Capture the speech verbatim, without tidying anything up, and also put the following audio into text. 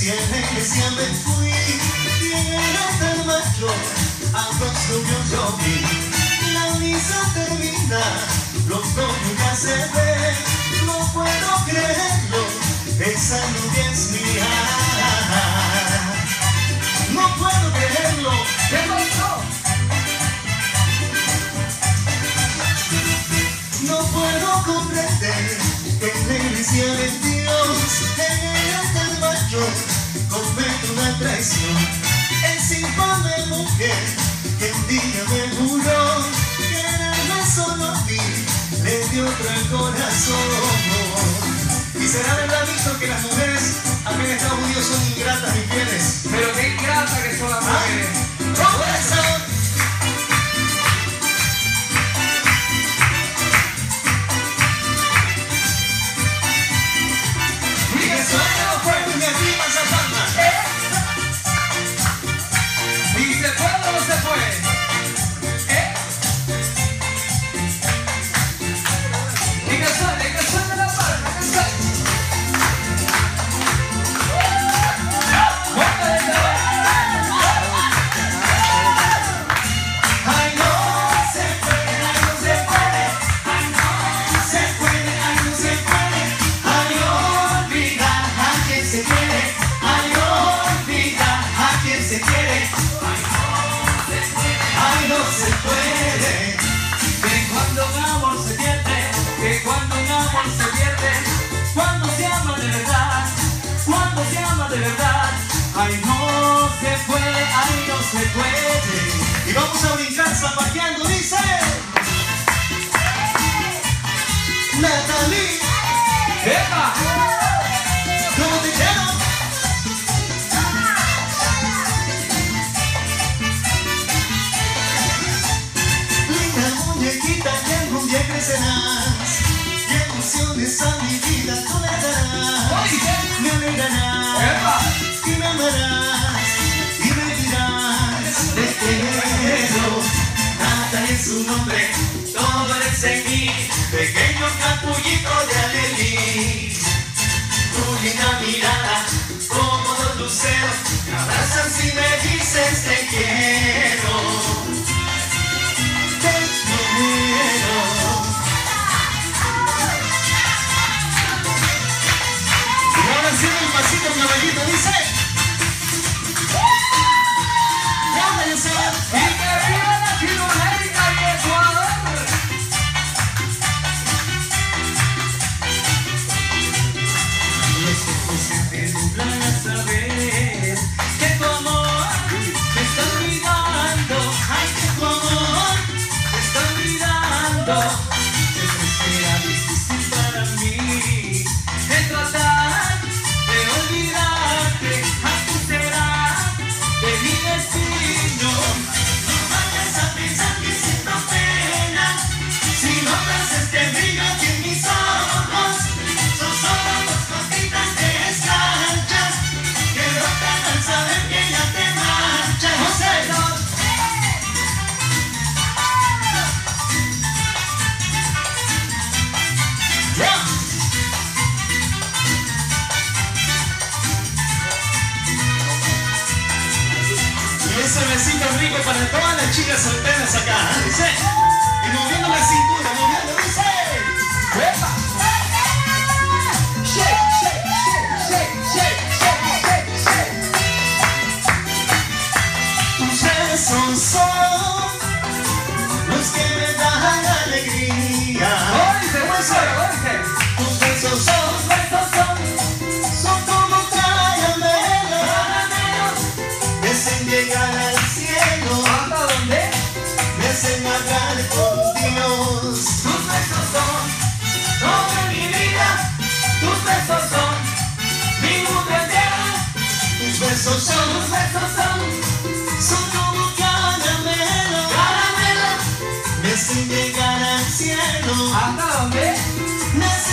Si en la iglesia me fui, ¿quién era tan macho? A dos novios yo vi. La misa termina, los novios ya se ven. No puedo creerlo, esa novia es mía. No puedo creerlo. ¿Qué pasó? No puedo comprender que en la iglesia de Dios, en el altar mayor, comete una traición. Es infame mujer que un día me juró quererme solo a mí, le dio otro el corazón. Y será verdad visto que las mujeres acá en Estados Unidos son ingratas, infieles. Pero qué ingrata que son las mujeres. ¡Con eso! De verdad, ay no se puede, ay no se puede. Y vamos a brincar zapateando, dice Natalie. ¡Epa! ¿Cómo te quiero? Linda muñequita que algún día crecerás y emociones a mi vida tú le darás. Me alegrarás y me amarás y me dirás te quiero. Natalie es su nombre, todo eres en mí, pequeño capullito de alegría. Tu linda mirada como dos luceros me abrazan si me dices te quiero. Te quiero. Haciendo el pasito caballito, dice llámense ¡Y que viva Latinoamérica y Ecuador! Los ojos se te nublan a saber que tu amor me está olvidando. Ay, que tu amor me está olvidando. Siempre será difícil para mí de tratar de olvidarte, así será de mi destino. No vayas a pensar que siento pena si notas este brillo aquí en mis ojos. Son solo dos gotitas de escarcha que brotan al saber que ya te marchas. José, yeah. Ese besito rico para todas las chicas solteras acá, dice. Y moviendo la cintura, moviendo, dice. ¡Epa! Shake, shake, shake, shake, shake, shake, shake. Tus besos son los que me dan alegría. ¡Oíste, oíste, oíste! Tus besos son, tus besos son, son como caramelo, me hacen llegar al cielo. ¿Hasta dónde? Me hacen hablar con Dios. Tus besos son toda mi vida. Tus besos son mi mundo entero. Tus besos son, Tus besos son son como caramelo, caramelo. me hacen llegar al cielo. ¿Hasta dónde? Me